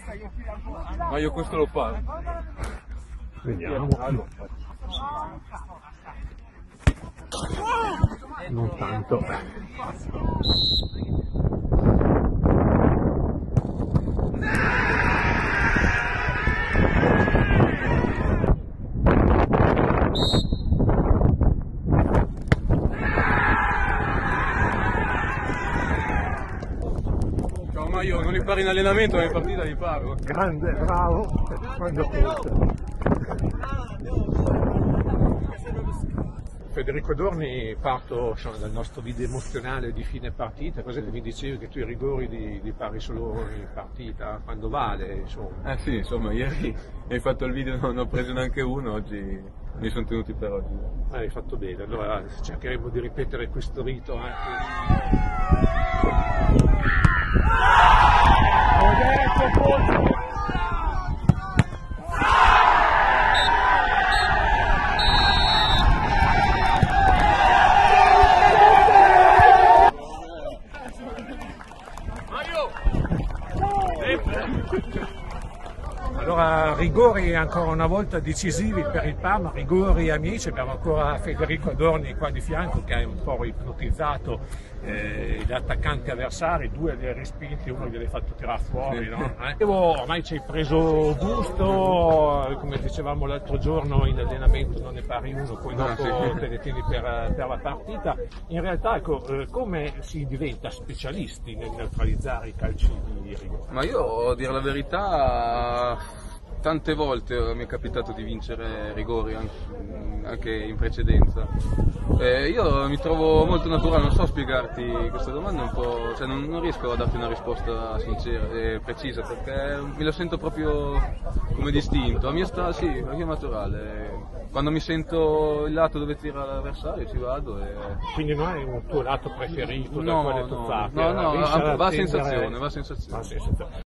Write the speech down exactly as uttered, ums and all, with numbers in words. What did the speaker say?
Ma io questo lo pago. Vediamo. Non tanto. Ciao Maio, non li pari in allenamento, ma in partita li paro. Grande, bravo. Quando conta. Federico Adorni, parto insomma, dal nostro video emozionale di fine partita. Cos'è che mi dicevi che tu i rigori li, li pari solo in partita, quando vale, insomma? Eh sì, insomma, ieri hai fatto il video, non ho preso neanche uno, oggi mi sono tenuti per oggi. Ah, hai fatto bene, allora cercheremo di ripetere questo rito anche. Ho detto, forse. Allora, rigori ancora una volta decisivi per il Parma, rigori amici. Abbiamo ancora Federico Adorni qua di fianco che ha un po' ipnotizzato eh, gli attaccanti avversari, due li ha respinti, uno gliel'hai fatto tirare fuori, no? Eh? Ormai ci hai preso gusto, come dicevamo l'altro giorno in allenamento non ne pari uno, poi dopo ah, sì. te ne tieni per, per la partita. In realtà ecco, eh, come si diventa specialisti nel neutralizzare i calci di rigore? Ma io, a dire la verità, tante volte mi è capitato di vincere rigori anche in precedenza. Eh, io mi trovo molto naturale, non so spiegarti questa domanda, un po', cioè non, non riesco a darti una risposta sincera e precisa perché me lo sento proprio come distinto. A mia sta, sì, a mia naturale. Quando mi sento il lato dove tira l'avversario ci vado e... Quindi non hai un tuo lato preferito? No, da quale no, tozzato? no, no, va a attendere... sensazione, va a sensazione. Va a sensazione.